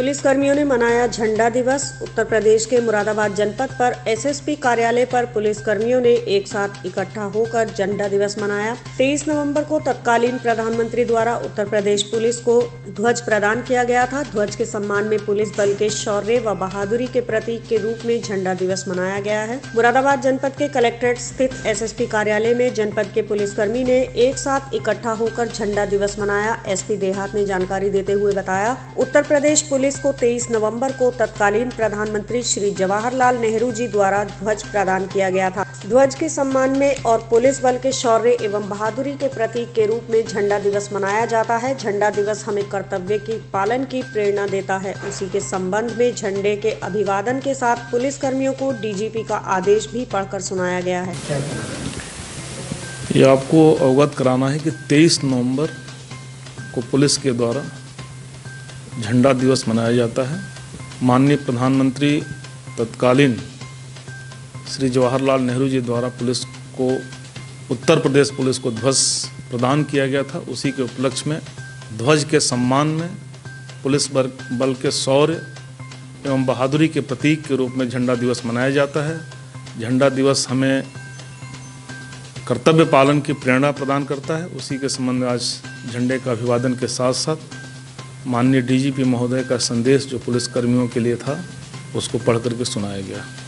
Police कर्मियों ने मनाया झंडा दिवस। उत्तर प्रदेश के मुरादाबाद जनपद पर एसएसपी कार्यालय पर पुलिस कर्मियों ने एक साथ इकट्ठा होकर झंडा दिवस मनाया। 23 नवंबर को तत्कालीन प्रधानमंत्री द्वारा उत्तर प्रदेश पुलिस को ध्वज प्रदान किया गया था। ध्वज के सम्मान में पुलिस बल के शौर्य व बहादुरी के प्रतीक के रूप में झंडा दिवस मनाया गया है। मुरादाबाद जनपद के कलेक्ट्रेट स्थित एसएसपी कार्यालय में जनपद के पुलिसकर्मी ने एक साथ इकट्ठा होकर झंडा दिवस मनाया। एसपी देहात ने जानकारी देते हुए बताया, उत्तर प्रदेश पुलिस को 23 नवंबर को तत्कालीन प्रधानमंत्री श्री जवाहरलाल नेहरू जी द्वारा ध्वज प्रदान किया गया था। ध्वज के सम्मान में और पुलिस बल के शौर्य एवं बहादुरी के प्रतीक के रूप में झंडा दिवस मनाया जाता है। झंडा दिवस हमें कर्तव्य की पालन की प्रेरणा देता है। उसी के संबंध में झंडे के अभिवादन के साथ पुलिस कर्मियों को डीजीपी का आदेश भी पढ़कर सुनाया गया है। ये आपको अवगत कराना है कि 23 नवंबर को पुलिस के द्वारा झंडा दिवस मनाया जाता है। माननीय प्रधानमंत्री तत्कालीन श्री जवाहरलाल नेहरू जी द्वारा पुलिस को, उत्तर प्रदेश पुलिस को ध्वज प्रदान किया गया था। उसी के उपलक्ष्य में ध्वज के सम्मान में पुलिस बल के शौर्य एवं बहादुरी के प्रतीक के रूप में झंडा दिवस मनाया जाता है। झंडा दिवस हमें कर्तव्य पालन की प्रेरणा प्रदान करता है। उसी के संबंध में आज झंडे का अभिवादन के साथ साथ माननीय डीजीपी महोदय का संदेश जो पुलिस कर्मियों के लिए था, उसको पढ़ करके सुनाया गया।